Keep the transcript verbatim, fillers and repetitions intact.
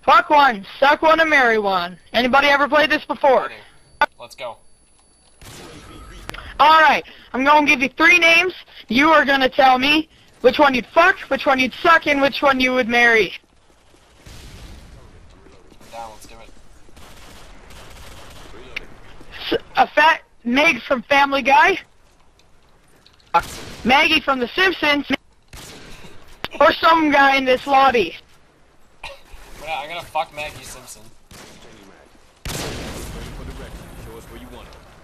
Fuck one, suck one, and marry one. Anybody ever played this before? Let's go. Alright, I'm gonna give you three names. You are gonna tell me which one you'd fuck, which one you'd suck, and which one you would marry. Down, let's do it. S a fat Meg from Family Guy, Maggie from The Simpsons, or some guy in this lobby. Yeah, I'm gonna fuck Maggie Simpson.